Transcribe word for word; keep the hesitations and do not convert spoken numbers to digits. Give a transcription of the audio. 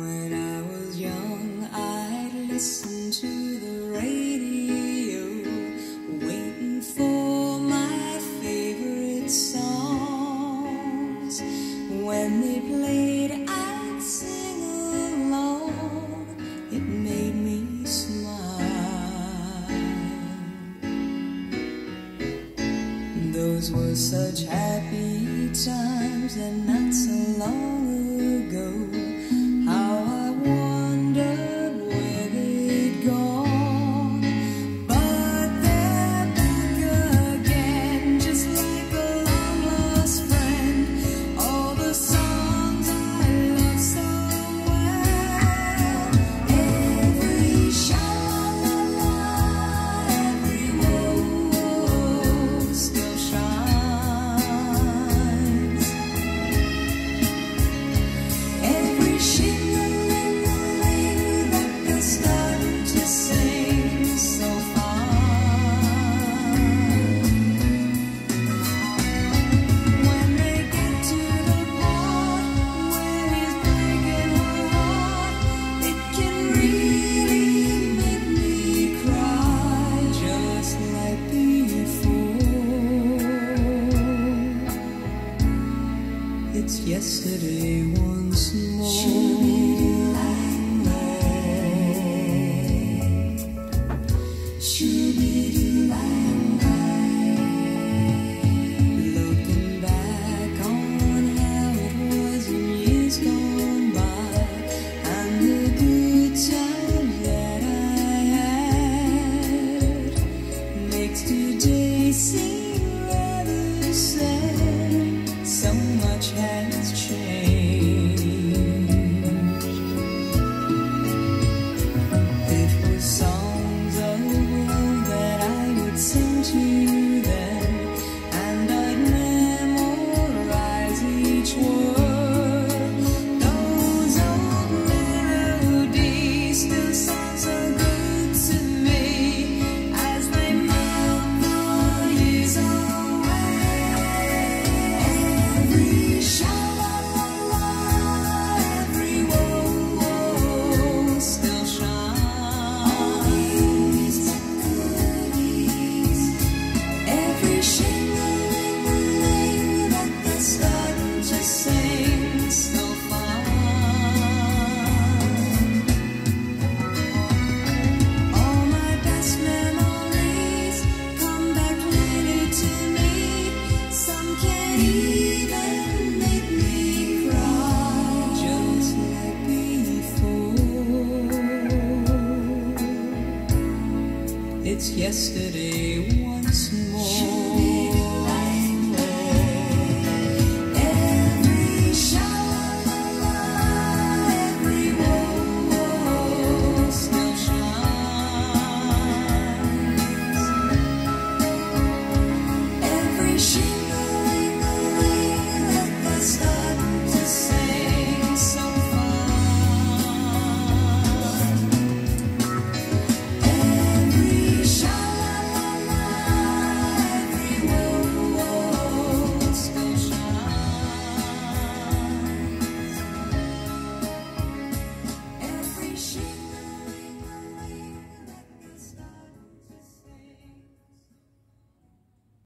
When I was young, I'd listen to the radio, waiting for my favorite songs. When they played, I'd sing along. It made me smile. Those were such happy times, and not so long ago. How I wondered where they'd gone. But they're back again, just like a long-lost friend. All the songs I love so well. Every sha-la-la-la, every whoa still shines. Every shing-a-ling-a-ling that they're starting to sing so fine. When they get to the part where he's breaking her heart, it can really make me cry, just like before. It's yesterday once more. Looking back on how it was in years gone by, and the good times that I had, makes today seem rather sad. So much has changed. It was songs of love that I would sing to them, and I'd memorize each word. Those old melodies still sound so good to me as they melt the years away. Every sha-la-la-la, every whoa still shines. Every shing-a-ling-a-ling that they're starting to sing so fine. All my best memories come back clearly to me. Some can even make me cry, just like before. It's yesterday